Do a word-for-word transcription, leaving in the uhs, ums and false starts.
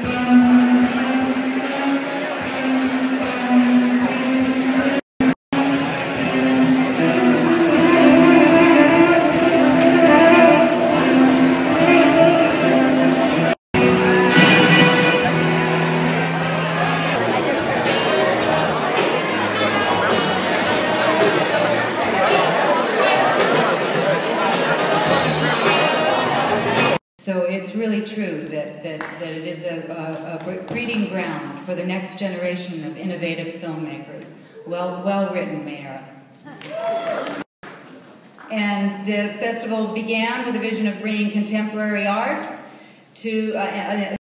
So it's really true that, that, that it is a, a, a breeding ground for the next generation of innovative filmmakers. Well, well written, Mayor. And the festival began with a vision of bringing contemporary art to uh,